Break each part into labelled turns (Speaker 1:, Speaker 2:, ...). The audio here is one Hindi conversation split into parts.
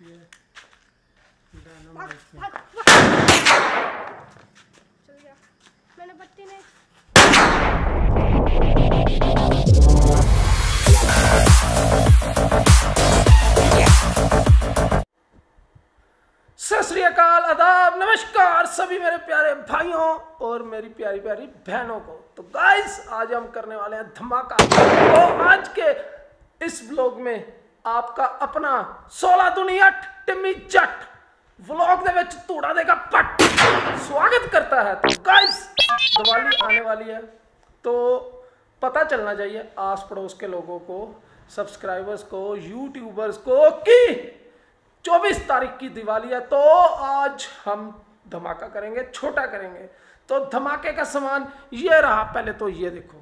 Speaker 1: होती है डायनामाइट में।
Speaker 2: चल गया, मैंने बत्ती नहीं।
Speaker 1: सत श्री अकाल, आदाब, नमस्कार सभी मेरे प्यारे भाइयों और मेरी प्यारी प्यारी बहनों को। तो गाइस आज हम करने वाले हैं धमाका। तो आज के इस व्लॉग में आपका अपना 16 दुनिया टिम्मी जट व्लॉग दे विच तोड़ा देगा पट स्वागत करता है। तो गाइस दिवाली आने वाली है तो पता चलना चाहिए आस पड़ोस के लोगों को, सब्सक्राइबर्स को, यूट्यूबर्स को कि 24 तारीख की दिवाली है। तो आज हम धमाका करेंगे, छोटा करेंगे। तो धमाके का सामान ये रहा। पहले तो ये देखो,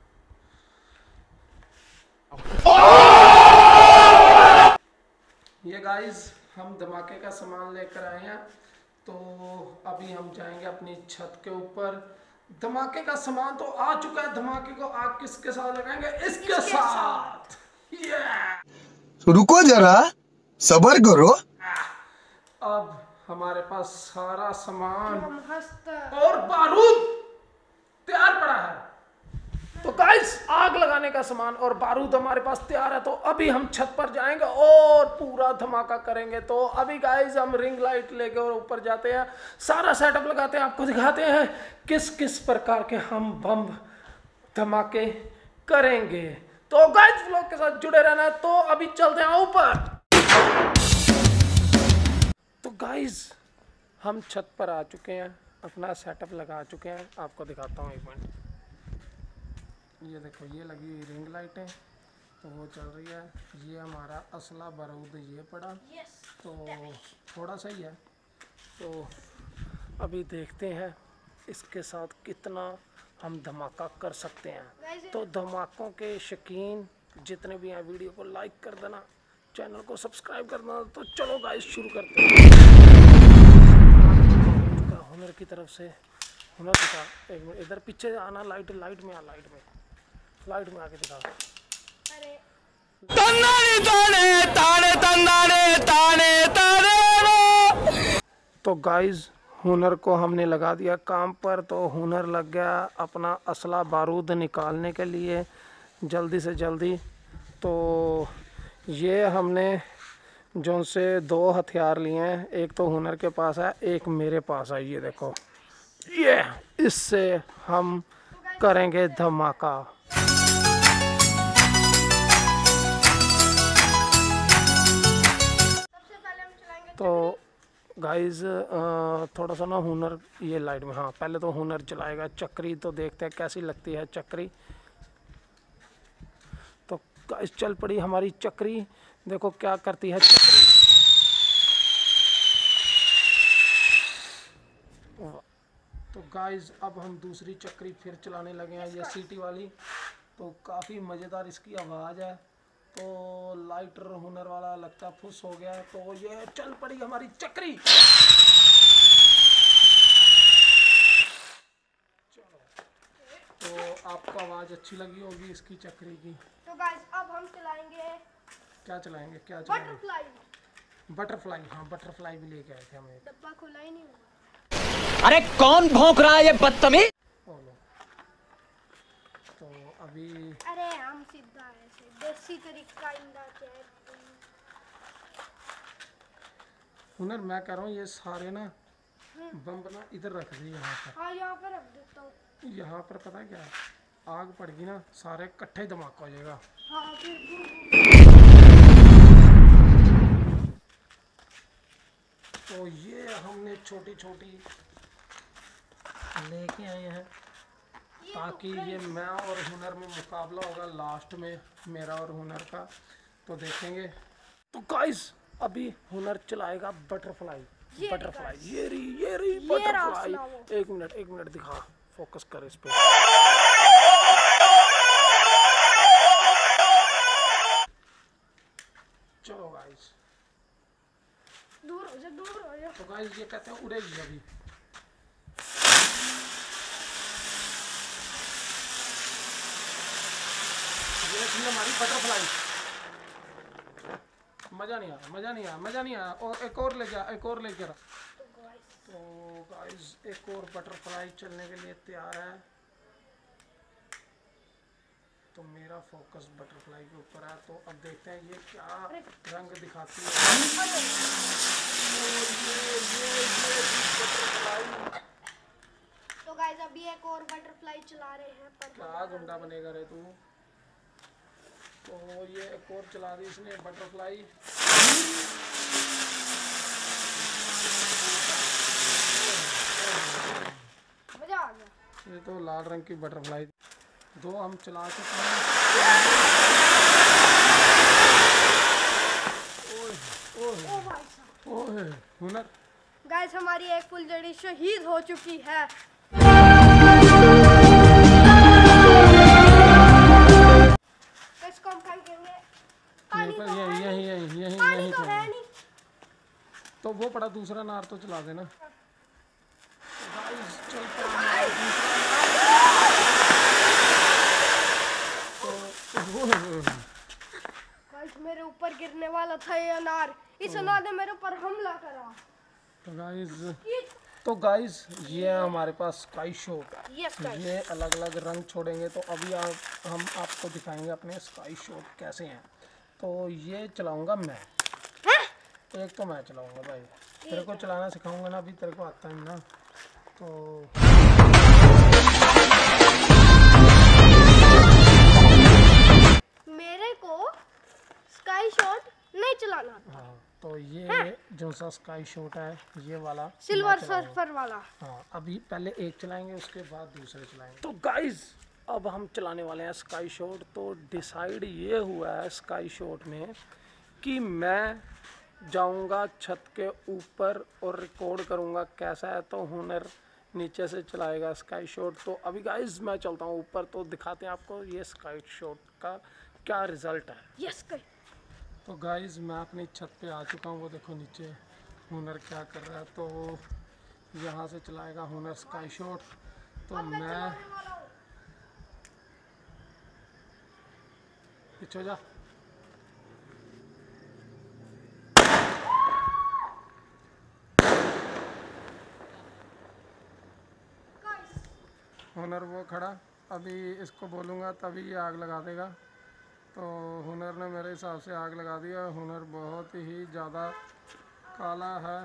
Speaker 1: ये गाइस हम धमाके का सामान लेकर आए हैं। तो अभी हम जाएंगे अपनी छत के ऊपर। धमाके का सामान तो आ चुका है। धमाके को आग किसके साथ लगाएंगे? इसके साथ।
Speaker 3: रुको जरा, सबर करो।
Speaker 1: अब हमारे पास सारा सामान
Speaker 2: मस्त
Speaker 1: और बारूद तैयार पड़ा है। तो गाइस आग लगाने का सामान और बारूद हमारे पास तैयार है। तो अभी हम छत पर जाएंगे और पूरा धमाका करेंगे। तो अभी गाइस हम रिंग लाइट लेके और ऊपर जाते हैं, सारा सेटअप लगाते हैं, आपको दिखाते हैं किस किस प्रकार के हम बम धमाके करेंगे। तो गाइस व्लॉग के साथ जुड़े रहना। तो अभी चलते हैं ऊपर। तो गाइस हम छत पर आ चुके हैं, अपना सेटअप लगा चुके हैं। आपको दिखाता हूँ एक मिनट। ये देखो, ये लगी हुई रिंग लाइटें तो वो चल रही है। ये हमारा असला बारूद ये पड़ा तो थोड़ा सा ही है। तो अभी देखते हैं इसके साथ कितना हम धमाका कर सकते हैं। तो धमाकों के शौकीन जितने भी हैं वीडियो को लाइक कर देना, चैनल को सब्सक्राइब करना। तो चलो गाइस शुरू करते हैं। हुनर की तरफ से हुनर दिखा, एक मिनट इधर पीछे आना, लाइट में आ, लाइट में आके दिखा।
Speaker 2: अरे
Speaker 1: तो गाइस हुनर को हमने लगा दिया काम पर। तो हुनर लग गया अपना असला बारूद निकालने के लिए जल्दी से जल्दी। तो ये हमने जो से 2 हथियार लिए हैं, एक तो हुनर के पास है, एक मेरे पास है। ये देखो, ये इससे हम करेंगे धमाका।
Speaker 2: सबसे पहले हम चलाएंगे
Speaker 1: तो गाइस थोड़ा सा ना हुनर ये लाइट में, हाँ पहले तो हुनर चलाएगा चक्री। तो देखते हैं कैसी लगती है चक्री। तो गाइस चल पड़ी हमारी चक्री। देखो क्या करती है चक्री। तो गाइस अब हम दूसरी चक्री फिर चलाने लगे हैं, ये सीटी वाली। तो काफ़ी मज़ेदार इसकी आवाज़ है। तो लाइटर हुनर वाला लगता है फुस हो गया है। तो ये चल पड़ी हमारी चक्री। चलो, तो आपको आवाज़ अच्छी लगी होगी इसकी चक्री की।
Speaker 2: तो गाइस अब हम चलाएंगे
Speaker 1: क्या चलाएंगे? क्या चलाएंगे?
Speaker 2: बटरफ्लाई।
Speaker 1: बटरफ्लाई। हाँ बटरफ्लाई भी लेके आए थे हम एक।
Speaker 2: डब्बा खुला ही नहीं हुआ।
Speaker 4: अरे कौन भौंक रहा है ये बदतमीज?
Speaker 1: तो अभी
Speaker 2: अरे हम सीधा ऐसे देसी तरीका इंदा चेक।
Speaker 1: हुनर मैं कह रहा हूँ ये सारे ना बम बना इधर रख दिए यहाँ पर।
Speaker 2: हाँ यहाँ पर रख देता हूँ।
Speaker 1: यहाँ पर पता है क्या है? आग पड़ेगी ना, सारे इकट्ठे धमाका हो जाएगा।
Speaker 2: हाँ फिर
Speaker 1: तो ये हमने छोटी छोटी लेके आए हैं ताकि ये मैं और हुनर में मुकाबला होगा लास्ट में, मेरा और हुनर का। तो देखेंगे। तो गाइस अभी हुनर चलाएगा बटरफ्लाई। ये रही बटरफ्लाई। एक मिनट दिखा, फोकस कर इस पे। चलो गाइस
Speaker 2: दूर हो जा।
Speaker 1: तो गाइस ये कहते हैं उड़ेगी अभी। ये थी हमारी बटरफ्लाई। मजा नहीं आया, मजा नहीं आया, मजा नहीं आया। और एक और लेके आ, एक और लेके आ। तो गाइस एक और बटरफ्लाई चलने के लिए तैयार है। तो मेरा फोकस बटरफ्लाई के ऊपर है। तो अब देखते हैं ये क्या रंग दिखाती है। बटरफ्लाई।
Speaker 2: तो गाइस अभी एक और बटरफ्लाई चला रहे हैं पर
Speaker 1: क्या गुंडा बनेगा रे तू। तो ये एक और चला दी इसने बटरफ्लाई।
Speaker 2: मजा आ गया।
Speaker 1: ये तो लाल रंग की बटरफ्लाई। दो हम चला चुके हैं।
Speaker 2: ओ भाई साहब,
Speaker 1: ओए हुनर।
Speaker 2: गाइस हमारी एक फुलझड़ी शहीद हो चुकी है। इसको हम फेंकेंगे। पानी तो है नहीं।
Speaker 1: यही
Speaker 2: पानी तो है नहीं।
Speaker 1: तो वो पड़ा दूसरा नार तो चला देना। गाइस चलता है
Speaker 2: गाइस मेरे ऊपर गिरने वाला था ये अनार। इस अनार ने मेरे ऊपर हमला करा।
Speaker 1: तो गाइस ये हमारे पास स्काई शॉट।
Speaker 2: Yes guys.
Speaker 1: ये अलग अलग रंग छोड़ेंगे। तो अभी हम आपको दिखाएंगे अपने स्काई शॉट कैसे हैं। तो ये चलाऊंगा मैं। एक तो मैं चलाऊंगा भाई। तेरे को चलाना सिखाऊंगा ना, अभी तेरे को आता है ना। तो
Speaker 2: मेरे को स्काई शॉट नहीं चलाना।
Speaker 1: हाँ, तो ये जो सा स्काई शॉट है ये वाला
Speaker 2: सिल्वर
Speaker 1: मैं चलाऊंगा।
Speaker 2: सर्फर वाला।
Speaker 1: हाँ, अभी पहले एक चलाएंगे उसके बाद दूसरे चलाएंगे। तो गाइस अब हम चलाने वाले हैं स्काई शॉट। तो डिसाइड ये हुआ है स्काई शॉट में कि मैं जाऊंगा छत के ऊपर और रिकॉर्ड करूंगा कैसा है। तो हुनर नीचे से चलाएगा स्काई शॉट। तो अभी गाइस मैं चलता हूँ ऊपर, तो दिखाते हैं आपको ये स्काई शॉट का क्या रिजल्ट है।
Speaker 2: Yes guys.
Speaker 1: तो गाइस मैं अपनी छत पे आ चुका हूँ। वो देखो नीचे हुनर क्या कर रहा है। तो यहाँ से चलाएगा हुनर स्काई शॉट। तो मैं पीछे हो जा। हुनर वो खड़ा, अभी इसको बोलूँगा तभी ये आग लगा देगा। तो हुनर ने मेरे हिसाब से आग लगा दिया। हुनर बहुत ही ज़्यादा काला है।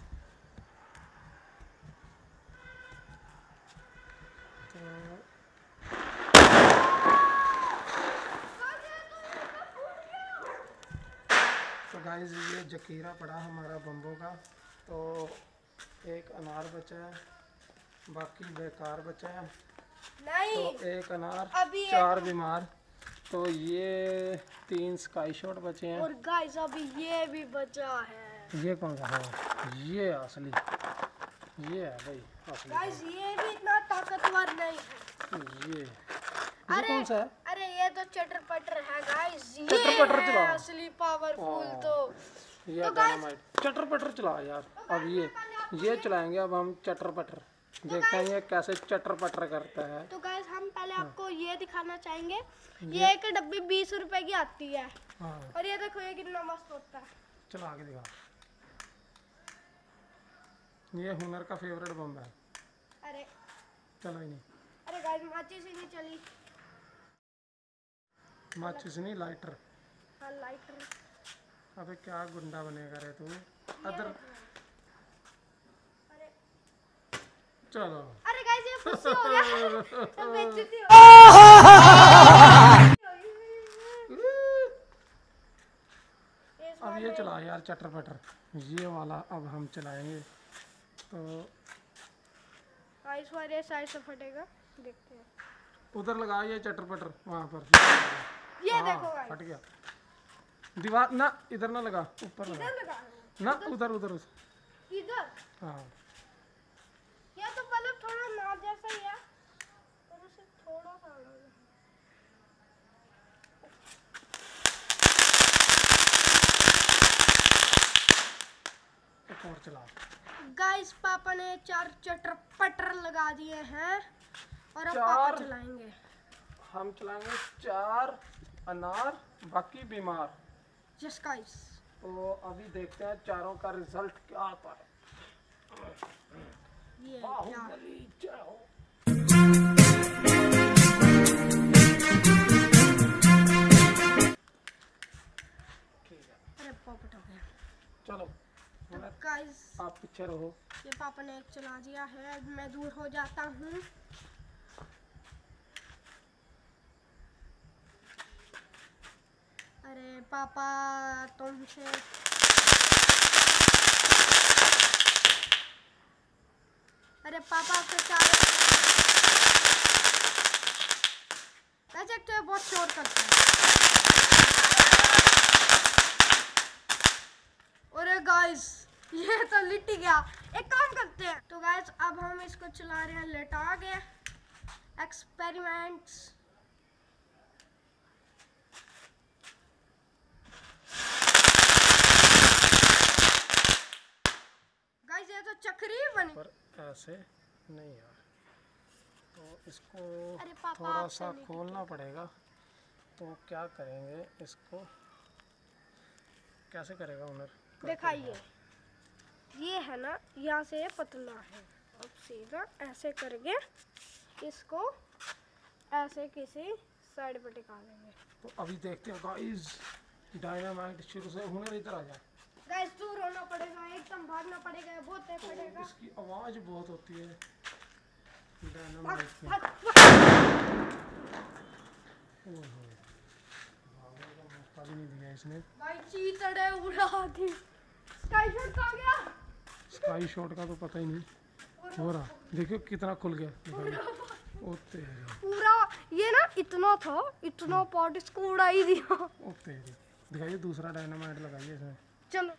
Speaker 1: तो गाइस ये जकीरा पड़ा हमारा बम्बों का। तो एक अनार बचा है, बाकी बेकार बचा है।
Speaker 2: नहीं
Speaker 1: तो एक अनार,
Speaker 2: अभी
Speaker 1: 4 बीमार। तो ये 3 स्काई शॉट बचे हैं।
Speaker 2: और गाइस अभी ये भी बचा है।
Speaker 1: ये कौन सा है? ये असली, ये है भाई असली।
Speaker 2: गाइस ये भी इतना ताकतवर नहीं है।
Speaker 1: ये
Speaker 2: अरे
Speaker 1: कौन सा है?
Speaker 2: अरे ये तो चटर पटर है गाइस।
Speaker 1: चटर पटर
Speaker 2: ये
Speaker 1: चलाओ।
Speaker 2: है असली पावरफुल। तो
Speaker 1: ये
Speaker 2: तो
Speaker 1: डायनामाइट चटर पटर चला यार। अब ये चलाएंगे अब हम चटर पटर। देखते हैं ये कैसे चटर पटर करता है।
Speaker 2: तो गाइस हम पहले आपको ये दिखाना चाहेंगे। ये एक डब्बी 20 रुपए की आती है।
Speaker 1: हाँ,
Speaker 2: और ये देखो ये कितना मस्त होता है।
Speaker 1: चला आगे दिखा। ये हुनर का फेवरेट बम है।
Speaker 2: अरे
Speaker 1: चलो ही नहीं,
Speaker 2: अरे गाइस माचिस ही नहीं चली।
Speaker 1: माचिस नहीं, लाइटर।
Speaker 2: हाँ लाइटर।
Speaker 1: अबे क्या गुंडा बनेगा रे तू। अदर
Speaker 2: अरे
Speaker 1: चलो।
Speaker 2: अरे गाइस ये फुस्सी हो गया। तो बेइज्जती हो
Speaker 1: अब ये चला यार चटर पटर, ये वाला अब हम चलाएंगे। तो
Speaker 2: इस बार ये साइड से फटेगा, देखते हैं।
Speaker 1: उधर लगा ये चटर पटर वहाँ पर।
Speaker 2: ये
Speaker 1: हाँ,
Speaker 2: देखो गाइस।
Speaker 1: फट गया। दीवार ना, इधर ना लगा, ऊपर लगा
Speaker 2: इधर लगा है।
Speaker 1: ना, उधर उधर।
Speaker 2: इधर
Speaker 1: हाँ
Speaker 2: ये तो बल्ब थोड़ा नार जैसा ही है, पर उसे थोड़ा सा अलग है।
Speaker 1: एक और चला।
Speaker 2: गाइस पापा ने 4 चटर पटर लगा दिए हैं और अब
Speaker 1: 4
Speaker 2: पापा चलाएंगे।
Speaker 1: हम चलाएंगे 4 अनार, बाकी बीमार।
Speaker 2: Yes guys.
Speaker 1: तो अभी देखते हैं चारों का रिजल्ट क्या आता है।
Speaker 2: ये
Speaker 1: बाहुबली जय हो। ठीक है,
Speaker 2: अरे पॉपट हो गया।
Speaker 1: चलो
Speaker 2: तो गाइस
Speaker 1: आप पीछे रहो।
Speaker 2: ये पापा ने एक चला दिया है, अब मैं दूर हो जाता हूँ। अरे पापा तुमसे आपके चारों वैसे तो बहुत शोर करता है। अरे गाइस ये तो लिट गया। एक काम करते हैं, तो गाइस अब हम इसको चला रहे हैं लेटा के। एक्सपेरिमेंट्स गाइस, ये तो चक्री बनी।
Speaker 1: पर ऐसे नहीं यार, तो इसको
Speaker 2: अरे पापा,
Speaker 1: थोड़ा
Speaker 2: आपसे
Speaker 1: सा
Speaker 2: नहीं
Speaker 1: खोलना पड़ेगा। तो क्या करेंगे, इसको कैसे करेगा हुनर?
Speaker 2: दिखाइए, ये है ना, यहाँ से ये पतला है। अब सीधा ऐसे करके इसको ऐसे किसी साइड पे टिका देंगे।
Speaker 1: तो अभी देखते हैं गाइस, डायनामाइट शुरू से। हुनर इधर आ जाए।
Speaker 2: गाइस दूर होना पड़ेगा, एकदम भागना पड़ेगा, बहुत तेज
Speaker 1: तो
Speaker 2: पड़ेगा।
Speaker 1: इसकी आवाज बहुत होती है
Speaker 2: भाग
Speaker 1: डायनामाइट की।
Speaker 2: भाग भाग।
Speaker 1: ओहो, भागने का मौका भी नहीं दिया इसने।
Speaker 2: भाई चीतड़े उड़ा दी। स्काई शॉट आ गया।
Speaker 1: स्काई शॉट का तो पता ही नहीं हो रहा। देखियो कितना खुल गया, दिखाइए। ओ तेरी,
Speaker 2: पूरा ये ना इतना था, इतना पार्ट इसको उड़ा ही दिया।
Speaker 1: ओ तेरी, दिखाइए दूसरा डायनामाइट लगाइए इसमें।
Speaker 2: चलो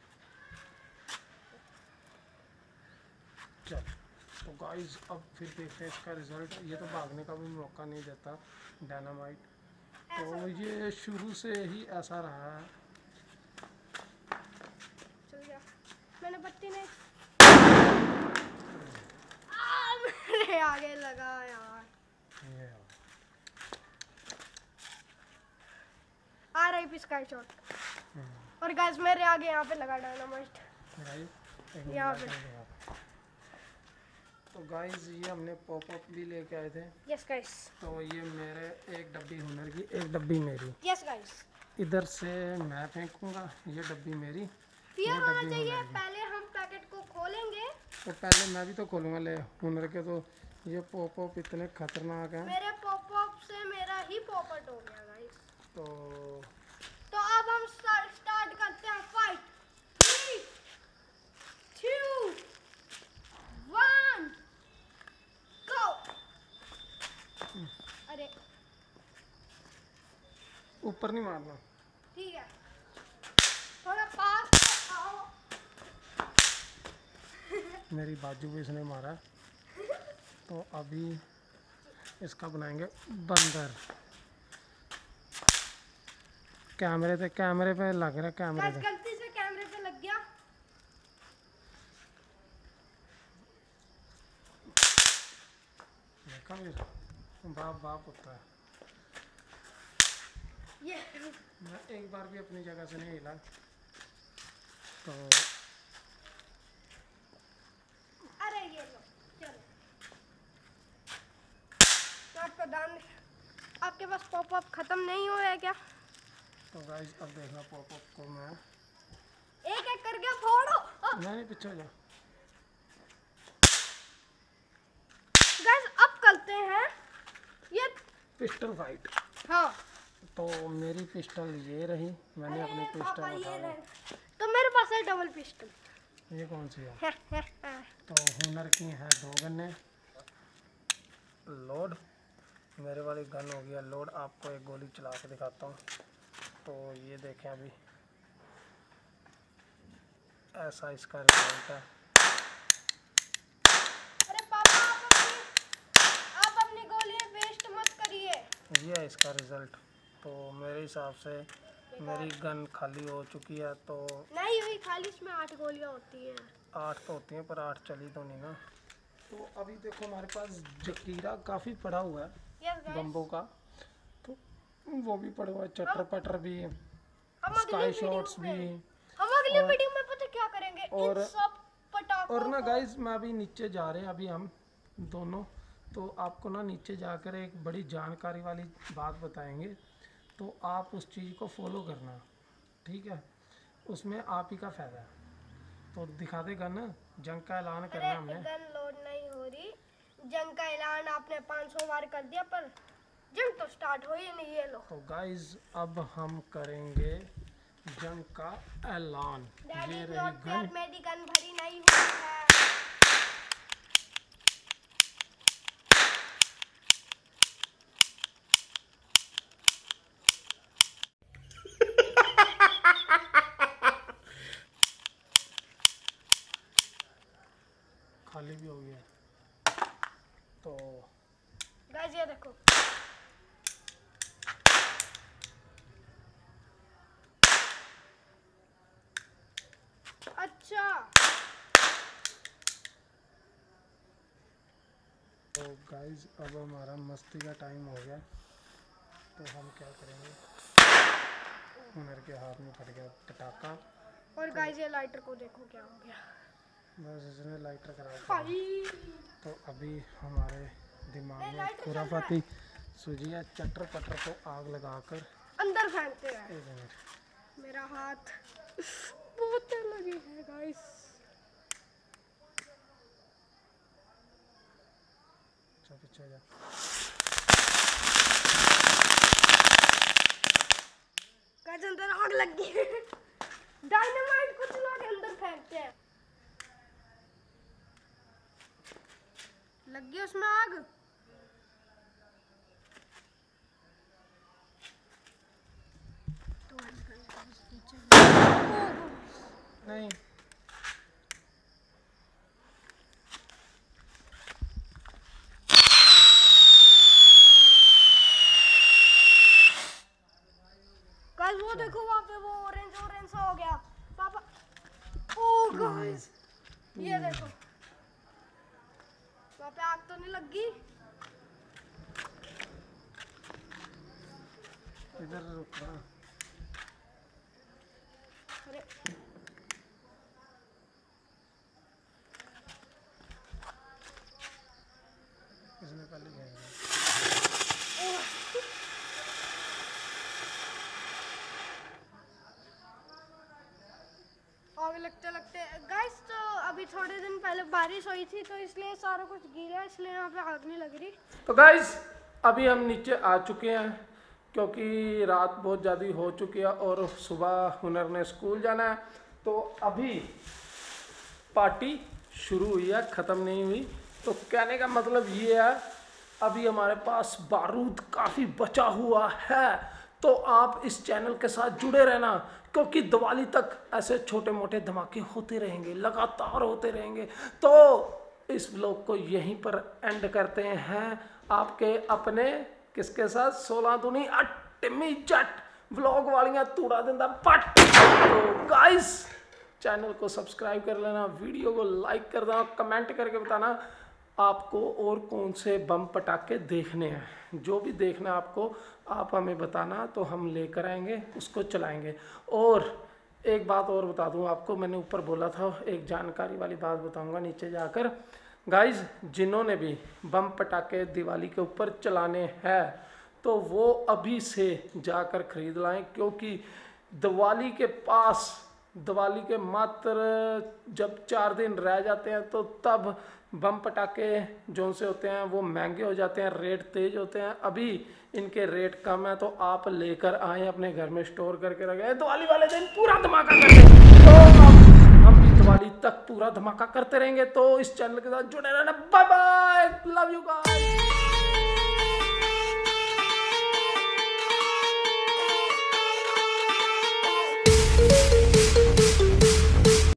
Speaker 1: चल, तो गाइस अब फिर देखते हैं इसका रिजल्ट। ये तो भागने का भी मौका नहीं देता डायनामाइट, तो ये शुरू से ही ऐसा रहा है।
Speaker 2: चल गया। मैंने बत्ती नहीं मेरे आगे लगा यार।
Speaker 1: ये
Speaker 2: आ रही स्काई शॉट। और गाइस मेरे आगे यहाँ पे लगा डायनामाइट।
Speaker 1: लगाइए, एक मिनट
Speaker 2: यहाँ पे।
Speaker 1: लगाइए आप। तो गाइस ये हमने पॉप अप भी लेके आए थे।
Speaker 2: यस गाइस,
Speaker 1: तो ये मेरे एक डब्बी हुनर की, एक डब्बी मेरी।
Speaker 2: Yes guys.
Speaker 1: इधर से मैं फेंकूंगा, ये डब्बी मेरी,
Speaker 2: फिर
Speaker 1: ये
Speaker 2: होना
Speaker 1: डब्बी
Speaker 2: चाहिए,
Speaker 1: हुनर की।
Speaker 2: पहले हम पैकेट को खोलेंगे।
Speaker 1: तो पहले मैं भी तो खोलूंगा ले हुनर के। तो ये पॉप अप इतने खतरनाक हैं।
Speaker 2: मेरे पॉपअप से मेरा ही पॉपअप हो गया गाइस।
Speaker 1: तो
Speaker 2: अब हम स्टार्ट करते हैं फाइट। 3 2 1 गो। अरे
Speaker 1: ऊपर नहीं मारना।
Speaker 2: ठीक है, थोड़ा पास आओ।
Speaker 1: मेरी बाजू भी इसने मारा। तो अभी इसका बनाएंगे बंदर। कैमरे पे लग रहा है, कैमरे
Speaker 2: गाइस
Speaker 1: पे।
Speaker 2: गलती से कैमरे पे लग गया।
Speaker 1: देखा मेरा बाप बाप होता है।
Speaker 2: ये
Speaker 1: मैं एक बार भी अपनी जगह से नहीं हिला। तो
Speaker 2: अरे ये लो, चलो। तो आपको दान, आपके पास पॉपअप खत्म नहीं हुआ है क्या?
Speaker 1: तो गाइस अब देखना पॉप अप को मैं
Speaker 2: एक एक करके फोड़ो।
Speaker 1: नहीं पीछे हो जा।
Speaker 2: गाइस अब करते हैं ये।
Speaker 1: Pistol fight.
Speaker 2: हाँ,
Speaker 1: तो मेरी पिस्टल ये रही, मैंने अपनी
Speaker 2: अरे पापा
Speaker 1: पिस्टल
Speaker 2: ये
Speaker 1: उठा
Speaker 2: रहे। तो मेरे पास है डबल पिस्टल।
Speaker 1: ये कौन सी है? तो हुनर की है 2 गन्ने। लोड, मेरे वाली गन हो गया लोड। आपको एक गोली चला के दिखाता हूँ। तो ये देखें, अभी ऐसा इसका रिजल्ट है।
Speaker 2: अरे पापा आप अपनी गोलियां वेस्ट मत करिए।
Speaker 1: ये है इसका रिजल्ट। तो मेरे हिसाब से मेरी गन खाली हो चुकी है। तो
Speaker 2: नहीं हुई खाली, इसमें 8 गोलियां होती हैं।
Speaker 1: 8 तो होती हैं, पर 8 चली तो नहीं ना। तो अभी देखो हमारे पास जकीरा काफ़ी पड़ा हुआ है,
Speaker 2: यस गाइस,
Speaker 1: बम्बो का। तो वो भी पड़ा हुआ है, चटर पटर भी,
Speaker 2: हम अगली
Speaker 1: स्काई
Speaker 2: वीडियो
Speaker 1: शॉट्स भी।
Speaker 2: हम अगली वीडियो में पता क्या करेंगे, इन सब पटाखों
Speaker 1: और ना गाइस मैं अभी नीचे जा रहे हैं अभी हम दोनों, तो आपको ना नीचे जाकर एक बड़ी जानकारी वाली बात बताएंगे, तो आप उस चीज़ को फॉलो करना, ठीक है? उसमें आप ही का फ़ायदा है। तो दिखा दे गन, जंग का ऐलान करना हमने।
Speaker 2: गन लोड नहीं हो रही, जंग का ऐलान आपने 500 बार कर दिया पर जंग तो स्टार्ट हो ही नहीं। ये लो
Speaker 1: तो गाइस अब हम करेंगे जंग का ऐलान। ये रही गन।
Speaker 2: मेरी गन भरी नहीं हुई है।
Speaker 1: खाली भी हो गया। तो
Speaker 2: गाइस ये देखो, अच्छा
Speaker 1: तो गाइस अब हमारा मस्ती का टाइम हो गया, तो हम क्या करेंगे, हुनर के हाथ में फट गया पटाखा।
Speaker 2: और गाइस ये लाइटर को देखो क्या हो गया,
Speaker 1: बस इसने लाइटर खराब कर
Speaker 2: भाई।
Speaker 1: दिया। तो अभी हमारे दिमाग में खुराफाती सूझी है, चटर पटर को आग लगाकर
Speaker 2: अंदर फेंकते हैं।
Speaker 1: 1 मिनट।
Speaker 2: मेरा हाथ बहुत तेज लगी है गाइस।
Speaker 1: चल पीछे जा।
Speaker 2: गाइस अंदर आग लग गई है। डायनामाइट कुछ लोग अंदर फेंकते हैं। लग गई उसमें आग।
Speaker 1: नहीं
Speaker 2: गाइस वो देखो वहाँ पे वो ऑरेंज सा हो गया पापा। ओ गाइस ये देखो, वहाँ पे आग तो नहीं लगी।
Speaker 1: इधर रुकना।
Speaker 2: अरे
Speaker 1: इसने पहले गया।
Speaker 2: आग लगते लगते गाइस, तो अभी थोड़े दिन पहले बारिश हुई थी तो इसलिए सारा कुछ गीला है, इसलिए यहाँ पे आग नहीं लग रही।
Speaker 1: तो गाइस अभी हम नीचे आ चुके हैं क्योंकि रात बहुत ज़्यादा हो चुकी है और सुबह हुनर ने स्कूल जाना है। तो अभी पार्टी शुरू हुई है, ख़त्म नहीं हुई। तो कहने का मतलब ये है अभी हमारे पास बारूद काफ़ी बचा हुआ है, तो आप इस चैनल के साथ जुड़े रहना क्योंकि दिवाली तक ऐसे छोटे मोटे धमाके होते रहेंगे, लगातार होते रहेंगे। तो इस व्लॉग को यहीं पर एंड करते हैं आपके अपने किसके साथ, 16 दूनी 8 टिम्मी जट व्लॉग वालियां तूड़ा दिंदा पट। तो गाइस चैनल को सब्सक्राइब कर लेना, वीडियो को लाइक कर देना, कमेंट करके बताना आपको और कौन से बम पटाखे देखने हैं। जो भी देखना है आपको आप हमें बताना, तो हम लेकर आएंगे, उसको चलाएंगे। और एक बात और बता दूं आपको, मैंने ऊपर बोला था एक जानकारी वाली बात बताऊंगा नीचे जाकर। गाइस जिन्होंने भी बम पटाखे दिवाली के ऊपर चलाने हैं तो वो अभी से जाकर खरीद लाएं, क्योंकि दिवाली के पास, दिवाली के मात्र जब 4 दिन रह जाते हैं तो तब बम पटाखे जो से होते हैं वो महंगे हो जाते हैं, रेट तेज होते हैं। अभी इनके रेट कम है, तो आप लेकर आए अपने घर में स्टोर करके रखें, दिवाली वाले दिन पूरा धमाका करते हैं। तो हम भी दिवाली तक पूरा धमाका करते रहेंगे। तो इस चैनल के साथ जुड़े रहना। Bye bye, love you guys.